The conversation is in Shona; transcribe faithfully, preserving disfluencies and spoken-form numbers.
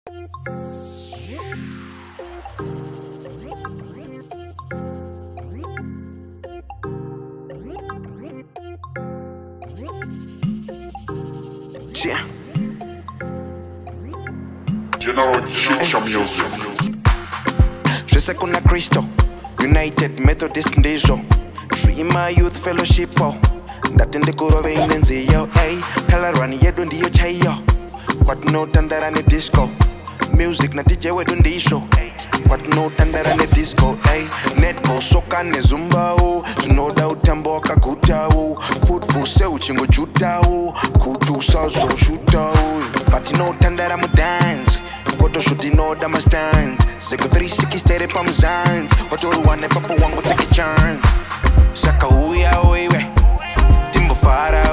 Yeah. General CHICHA music. Je sais qu'on a Cristo, United Methodist Ndijo, Dreamer Youth Fellowship, that in the Kurove in Nziyo, ay, Kalarani Yedu Ndiyo Chayo, what no Tandarani disco, music na D J Wedu Ndisho, what no Tandarani disco, ay, Netco, Soka ne Zumba, no doubt Tamboka Kuta, food for sale, Chingo Chuta, Kutu Sazo Shuta, but no Tandaramu dance. Photo shooting all that must stand. Seko three sixty steady pa mzanz. Watoru wane papa wangu take a chance. Saka uya wewe Timbo fara